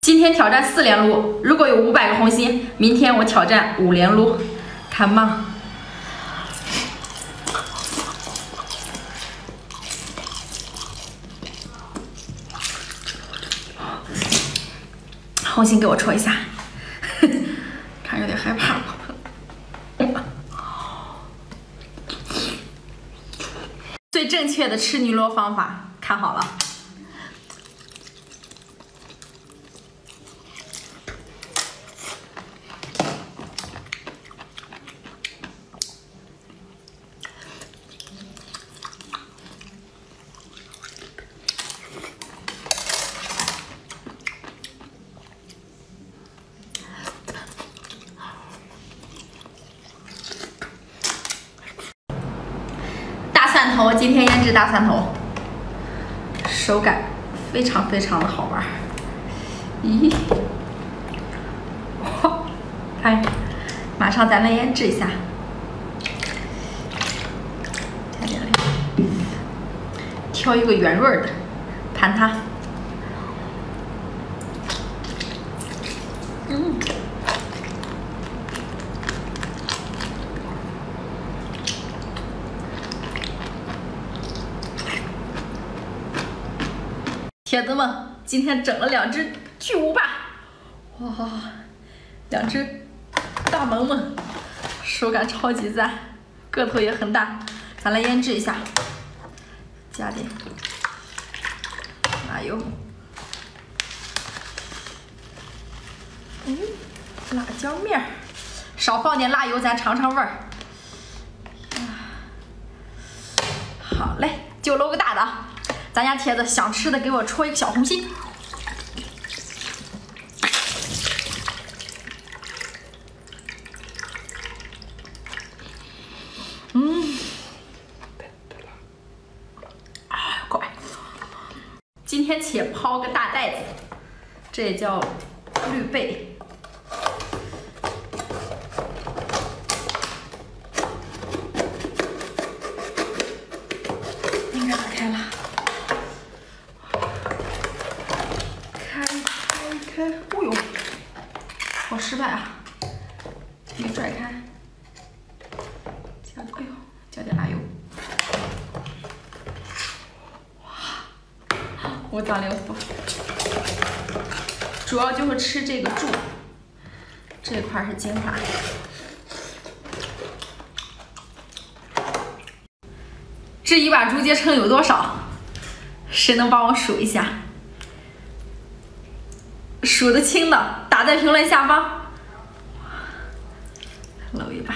今天挑战4连撸，如果有500个红心，明天我挑战5连撸，看嘛。红心给我戳一下，看有点害怕。最正确的吃泥螺方法，看好了。 蒜头，今天腌制大蒜头，手感非常的好玩。咦，哇，看，马上咱来腌制一下。加点料，挑一个圆润的，盘它。铁子们，今天整了2只巨无霸，哇，2只大萌萌，手感超级赞，个头也很大。咱来腌制一下，加点辣油，辣椒面，少放点辣油，咱尝尝味儿。好嘞，就搂个大的。 咱家铁子想吃的，给我戳一个小红心。乖。今天且抛个大袋子，这也叫绿贝。应该打开了。 哦呦，好失败啊！没拽开，加，哎呦，加点辣油。哇，五脏六腑，主要就是吃这个柱，这块是精华。这一把竹节称有多少？谁能帮我数一下？ 数得清的，打在评论下方。搂一把，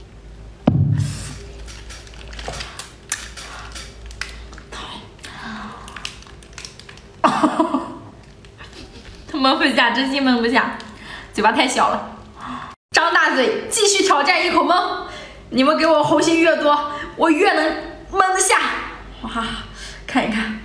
蒙不下，真心蒙不下，嘴巴太小了。张大嘴，继续挑战一口蒙。你们给我红心越多，我越能蒙得下。哇，看一看，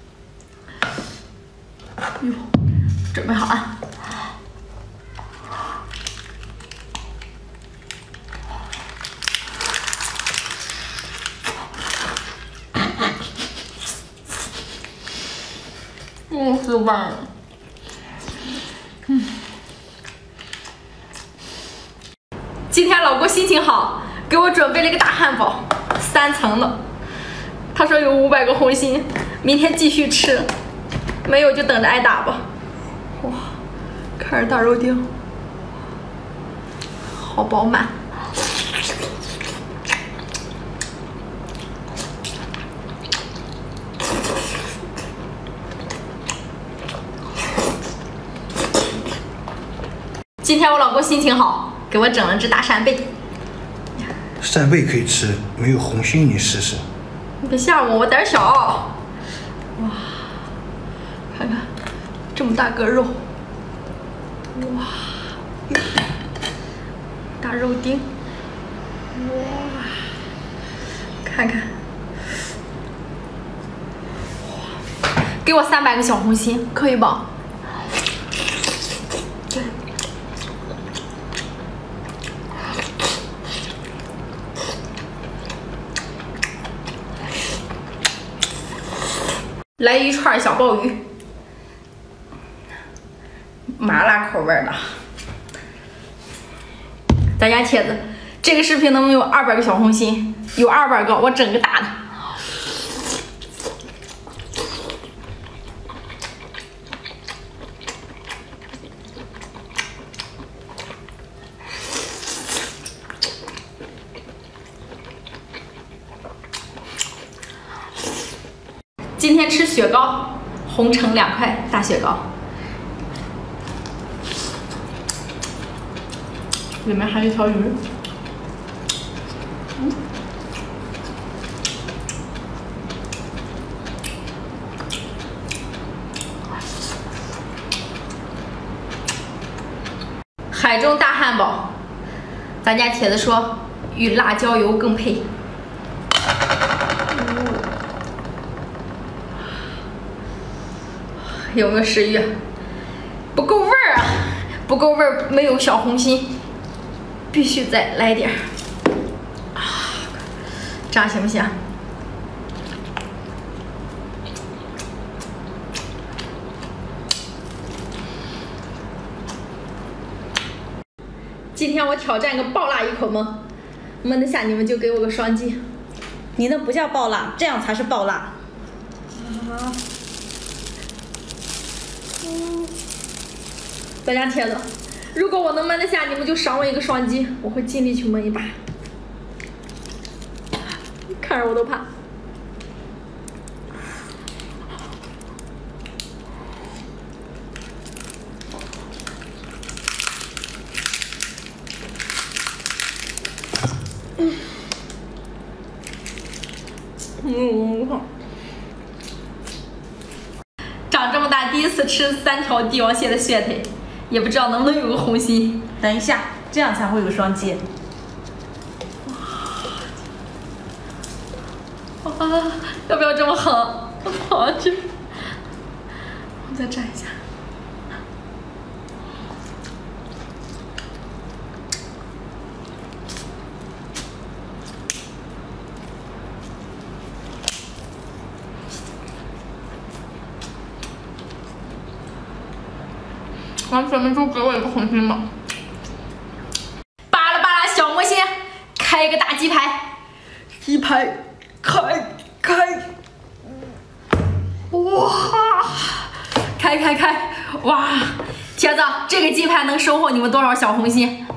哟。 准备好啊！是吧？今天老郭心情好，给我准备了一个大汉堡，3层的。他说有500个红心，明天继续吃，没有就等着挨打吧。 哇，看着大肉丁，好饱满。今天我老公心情好，给我整了只大扇贝。 扇贝可以吃，没有红心你试试。 你别吓我，我胆小。哇，看看。 这么大个肉，哇！大肉丁，哇！看看，哇！给我300个小红心，可以吧？对。来一串小鲍鱼。 麻辣口味的。咱家铁子，这个视频能不能有200个小红心？有200个，我整个大的。今天吃雪糕，红橙2块大雪糕，里面还有一条鱼。海中大汉堡，咱家铁子说与辣椒油更配。有没有食欲？不够味儿啊，不够味儿，没有小红心，必须再来点儿。这样行不行？今天我挑战个爆辣一口吗？焖得下你们就给我个双击。 你那不叫爆辣，这样才是爆辣。 大家铁子，如果我能焖得下，你们就赏我一个双击，我会尽力去焖一把。看着我都怕。长这么大第一次吃3条帝王蟹的血腿，也不知道能不能有个红心。 等一下，这样才会有双击。 哇，要不要这么狠？好吃。我再蘸一下。完全没就给我一个红心吧。巴拉巴拉小魔仙，开一个大鸡排，鸡排开，哇，开，哇，铁子，这个鸡排能收获你们多少小红心？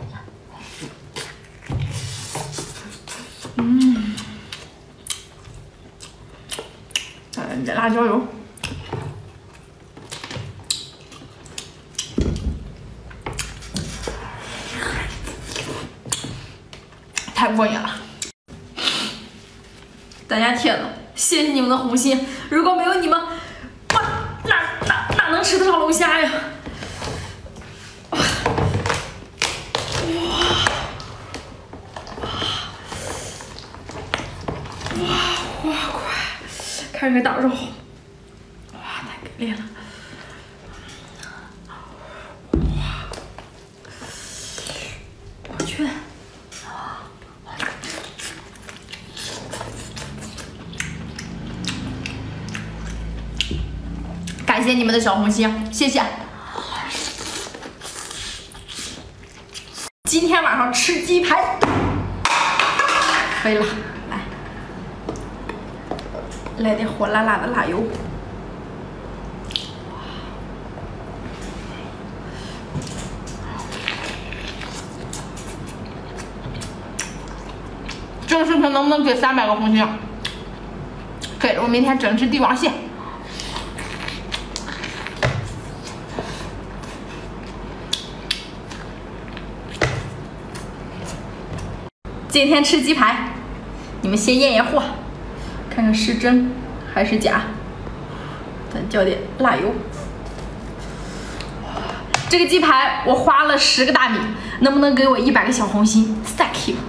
这辣椒油。太过瘾了，大家铁子，谢谢你们的红心，如果没有你们，我哪能吃得上龙虾呀？哇，快，看这大肉，哇，太给力了！哇，我去。感谢你们的小红心，谢谢。今天晚上吃鸡排，可以了，来点火辣辣的辣油。这个视频能不能给300个红心？给了，我明天整只帝王蟹。今天吃鸡排，你们先验验货，看看是真还是假。咱浇点辣油。这个鸡排我花了10个大米，能不能给我100个小红心 ？Thank you。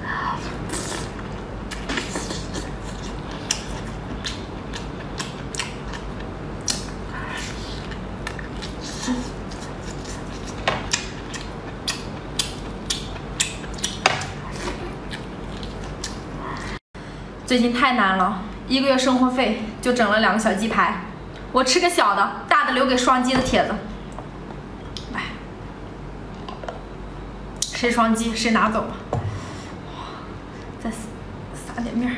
最近太难了，1个月生活费就整了2个小鸡排，我吃个小的，大的留给双击的帖子。 谁双击谁拿走。再撒点面儿。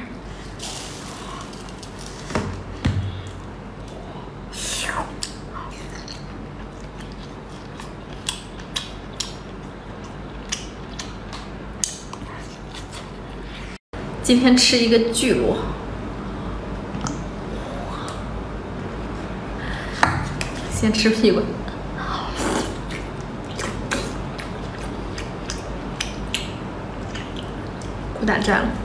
今天吃一个巨螺，先吃屁股，骨胆蘸了。